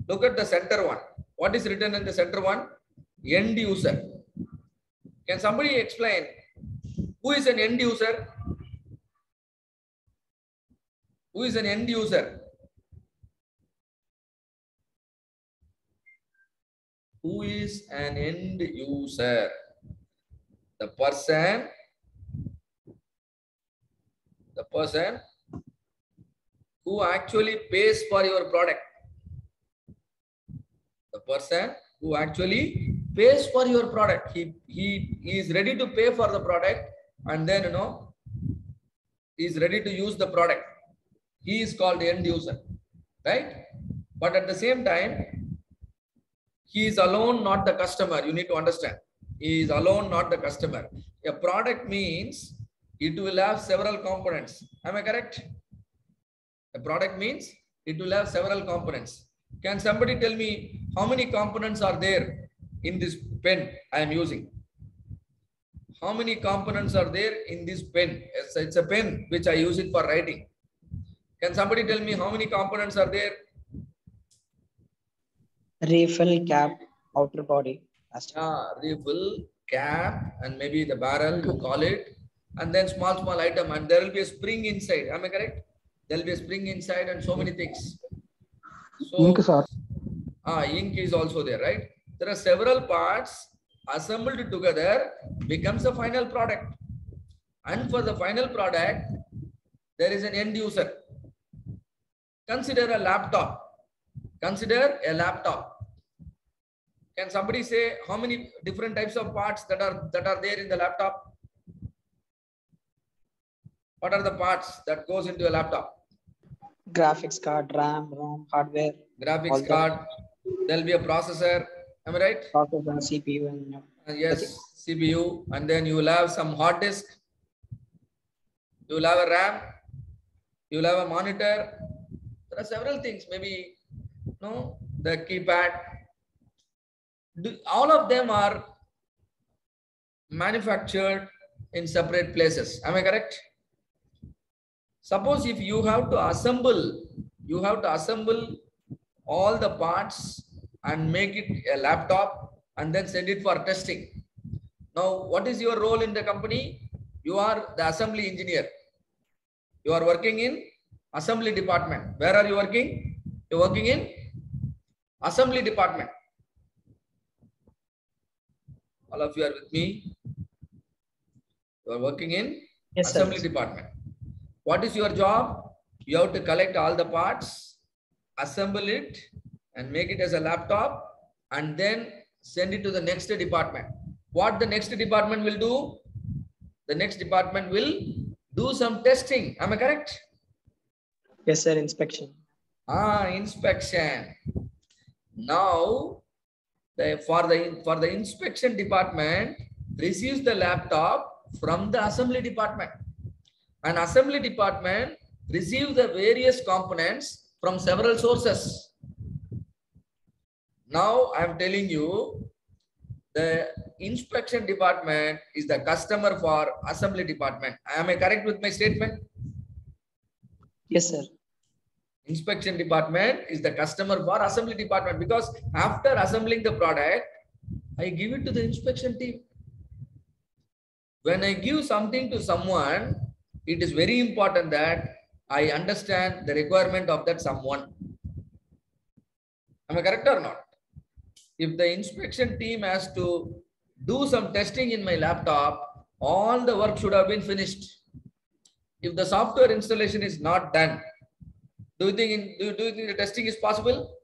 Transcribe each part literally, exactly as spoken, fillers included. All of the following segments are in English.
Look at the center one. What is written in the center one? End user. Can somebody explain who is an end user? Who is an end user? Who is an end user? The person, the person who actually pays for your product. The person who actually pays for your product. He, he, he is ready to pay for the product, and then, you know, he is ready to use the product. He is called the end user, right? But at the same time, he is alone, not the customer. You need to understand. He is alone, not the customer. A product means it will have several components. Am I correct? A product means it will have several components. Can somebody tell me how many components are there in this pen I am using? How many components are there in this pen? It's, it's a pen which I use it for writing. Can somebody tell me how many components are there? Refill, cap, outer body. Ah, refill, cap, and maybe the barrel, you call it. And then small, small item. And there will be a spring inside. Am I correct? There will be a spring inside and so many things. So, ink, sir. Ah, ink is also there, right? There are several parts assembled together becomes a final product. And for the final product, there is an end user. Consider a laptop. Consider a laptop. Can somebody say how many different types of parts that are that are there in the laptop? What are the parts that goes into a laptop? Graphics card, RAM, ROM, hardware. Graphics card. There will be a processor. Am I right? Processor, C P U, and uh, yes, C P U, and then you will have some hard disk. You will have a RAM. You will have a monitor. There are several things. Maybe no the keypad. Do, all of them are manufactured in separate places. Am I correct? Suppose if you have to assemble, you have to assemble all the parts and make it a laptop and then send it for testing. Now, what is your role in the company? You are the assembly engineer. You are working in assembly department. Where are you working? You are working in assembly department. All of you are with me. You are working in yes, assembly sir. department. What is your job? You have to collect all the parts, assemble it, and make it as a laptop, and then send it to the next department. What the next department will do? The next department will do some testing. Am I correct? Yes, sir. Inspection. Ah, inspection. Now, the, for the for the inspection department receives the laptop from the assembly department, and assembly department receives the various components from several sources. Now I am telling you, the inspection department is the customer for assembly department. Am I correct with my statement? Yes, sir. Inspection department is the customer for assembly department, because after assembling the product, I give it to the inspection team. When I give something to someone, it is very important that I understand the requirement of that someone. Am I correct or not? If the inspection team has to do some testing in my laptop, all the work should have been finished. If the software installation is not done, do you think in, do, do you think the testing is possible?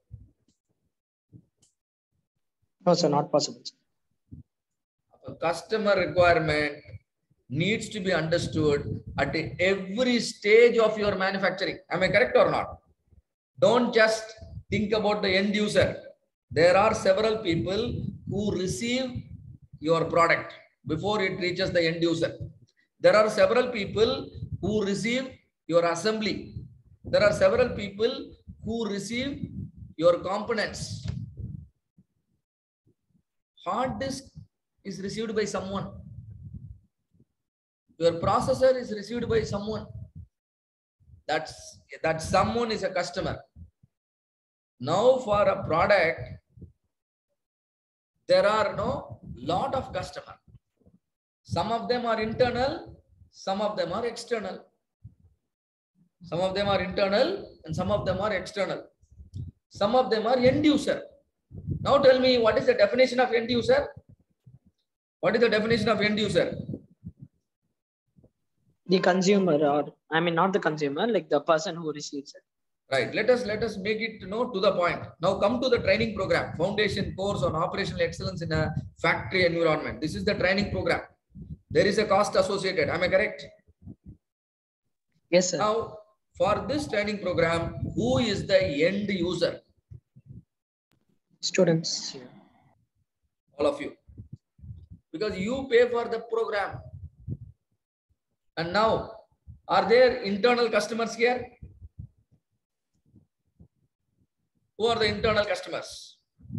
No, sir, not possible. A customer requirement needs to be understood at every stage of your manufacturing. Am I correct or not? Don't just think about the end user. There are several people who receive your product before it reaches the end user. There are several people who receive your assembly. There are several people who receive your components. Hard disk is received by someone. Your processor is received by someone. That's, that someone is a customer. Now for a product, there are no lot of customer. Some of them are internal, some of them are external. Some of them are internal and some of them are external. Some of them are end user. Now tell me, what is the definition of end user? What is the definition of end user? The consumer, or I mean, not the consumer, like the person who receives it. Right. Let us let us make it, you know, to the point. Now come to the training program, foundation course on operational excellence in a factory environment. This is the training program. There is a cost associated. Am I correct? Yes, sir. Now, for this training program, who is the end user? Students. All of you. Because you pay for the program. And now, are there internal customers here? Who are the internal customers?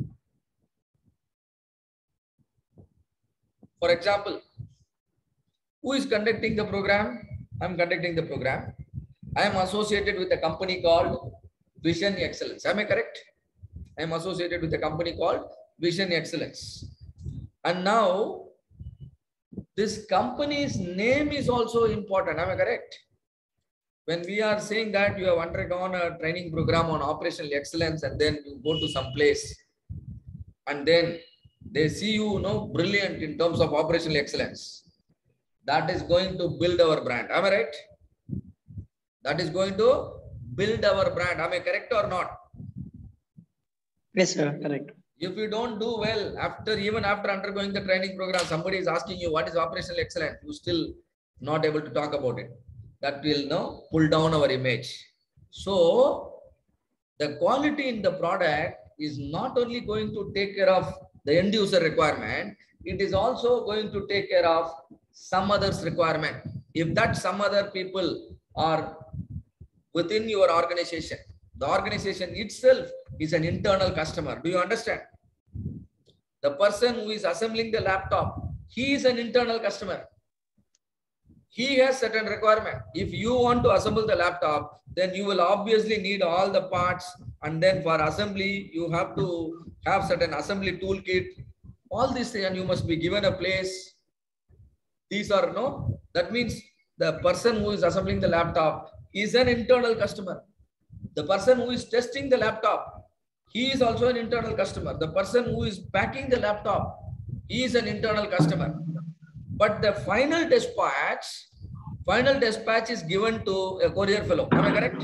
For example, who is conducting the program? I am conducting the program. I am associated with a company called Vision Excellence. Am I correct? I am associated with a company called Vision Excellence. And now, this company's name is also important. Am I correct? When we are saying that you have undergone a training program on operational excellence and then you go to some place and then they see you, you know, brilliant in terms of operational excellence. That is going to build our brand. Am I right? That is going to build our brand. Am I correct or not? Yes, sir. Correct. If you don't do well after, even after undergoing the training program, somebody is asking you what is operational excellence, you still not able to talk about it. That will now pull down our image. So the quality in the product is not only going to take care of the end user requirement, it is also going to take care of some others requirement. If that some other people are within your organization, the organization itself is an internal customer. Do you understand? The person who is assembling the laptop, he is an internal customer. He has certain requirement. If you want to assemble the laptop, then you will obviously need all the parts. And then for assembly, you have to have certain assembly toolkit. All these things, and you must be given a place. These are no. That means the person who is assembling the laptop is an internal customer. The person who is testing the laptop, he is also an internal customer. The person who is packing the laptop, he is an internal customer. But the final dispatch, final dispatch is given to a courier fellow. Am I correct?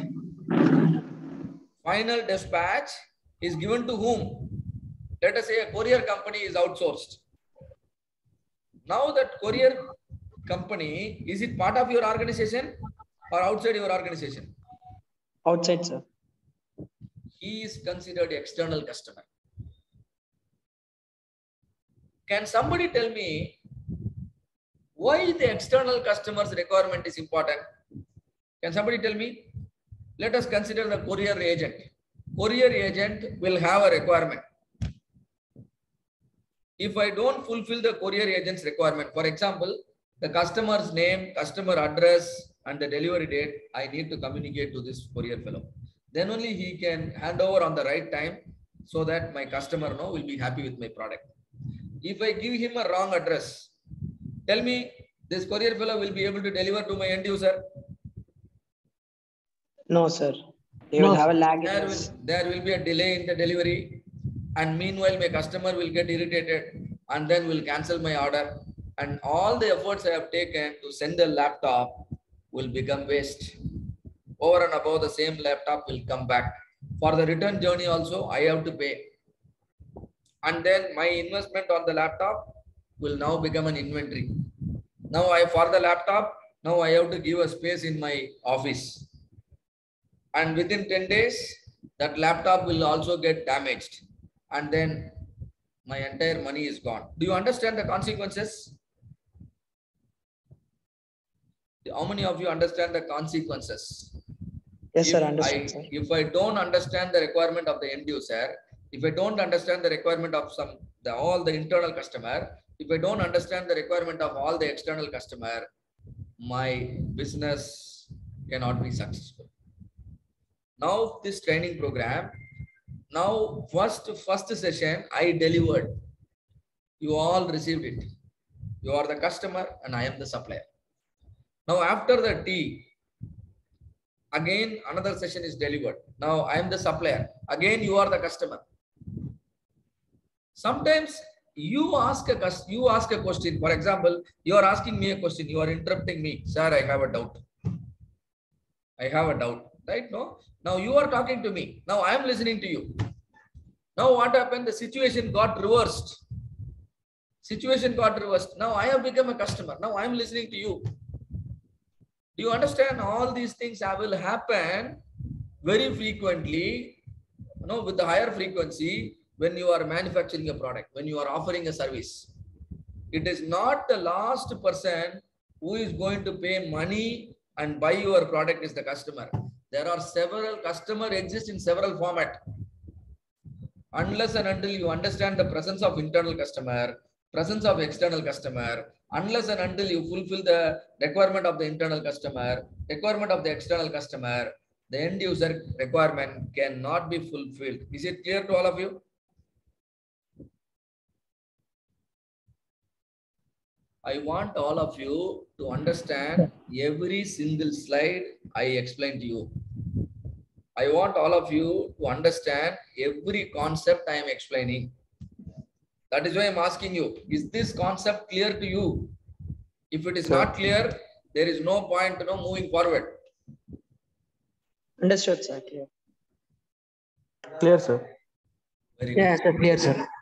Final dispatch is given to whom? Let us say a courier company is outsourced. Now that courier company, is it part of your organization or outside your organization? Outside, sir. He is considered external customer. Can somebody tell me why the external customer's requirement is important? Can somebody tell me? Let us consider the courier agent. Courier agent will have a requirement. If I don't fulfill the courier agent's requirement, for example, the customer's name, customer address, and the delivery date, I need to communicate to this courier fellow. Then only he can hand over on the right time so that my customer no, will be happy with my product. If I give him a wrong address, tell me, this courier fellow will be able to deliver to my end user? No, sir. They no, will have a lag. There will, there will be a delay in the delivery. And meanwhile, my customer will get irritated and then will cancel my order. And all the efforts I have taken to send the laptop will become waste. Over and above, the same laptop will come back. For the return journey also, I have to pay. And then my investment on the laptop will now become an inventory. Now I, for the laptop, now I have to give a space in my office. And within ten days, that laptop will also get damaged. And then my entire money is gone. Do you understand the consequences? How many of you understand the consequences? Yes, if sir. Understand, I, sir. If I don't understand the requirement of the end user, if I don't understand the requirement of some the all the internal customer, if I don't understand the requirement of all the external customer, my business cannot be successful. Now, this training program, now first first session I delivered. You all received it. You are the customer and I am the supplier. Now after the T, again another session is delivered. Now I am the supplier. Again you are the customer. Sometimes you ask a you ask a question. For example, you are asking me a question. You are interrupting me. Sir, I have a doubt. I have a doubt. Right? No? Now you are talking to me. Now I am listening to you. Now what happened? The situation got reversed. Situation got reversed. Now I have become a customer. Now I am listening to you. Do you understand? All these things will happen very frequently, you know, with the higher frequency when you are manufacturing a product, when you are offering a service. It is not the last person who is going to pay money and buy your product is the customer. There are several customers exist in several formats. Unless and until you understand the presence of internal customer, presence of external customer, unless and until you fulfill the requirement of the internal customer, requirement of the external customer, the end user requirement cannot be fulfilled. Is it clear to all of you? I want all of you to understand every single slide I explained to you. I want all of you to understand every concept I am explaining. That is why I am asking you, is this concept clear to you? If it is sir. Not clear, there is no point, you know, moving forward. Understood, sir. Clear. Clear, sir. Very yeah, good. sir. Clear, sir.